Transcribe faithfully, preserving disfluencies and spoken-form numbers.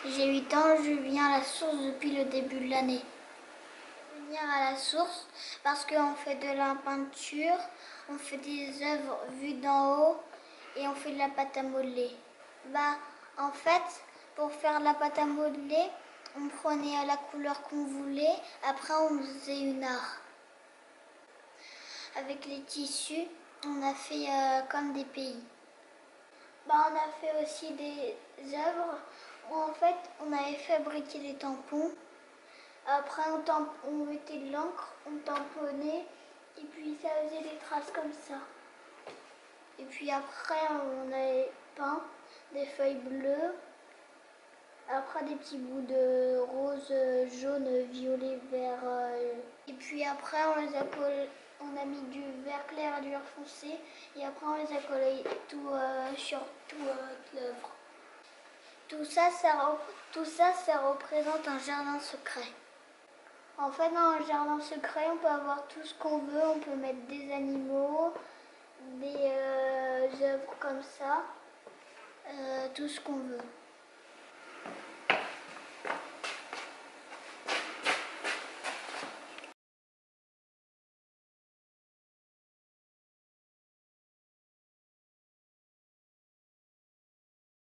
J'ai huit ans, je viens à la source depuis le début de l'année. Venir à la source parce qu'on fait de la peinture, on fait des œuvres vues d'en haut et on fait de la pâte à modeler. Bah, en fait, pour faire de la pâte à modeler, on prenait la couleur qu'on voulait, après on faisait une art. Avec les tissus, on a fait euh, comme des pays. Bah, on a fait aussi des œuvres où en fait on avait fabriqué des tampons. Après on, tamp on mettait de l'encre, on tamponnait et puis ça faisait des traces comme ça. Et puis après on avait peint des feuilles bleues. Après des petits bouts de rose, jaune, violet, vert. Euh, et puis après on les a collés, on a mis du vert clair et du vert foncé. Et après on les a collés tout euh, sur toute euh, l'œuvre. Tout ça, ça, tout ça, ça représente un jardin secret. En fait, dans un jardin secret, on peut avoir tout ce qu'on veut. On peut mettre des animaux, des euh, œuvres comme ça, euh, tout ce qu'on veut.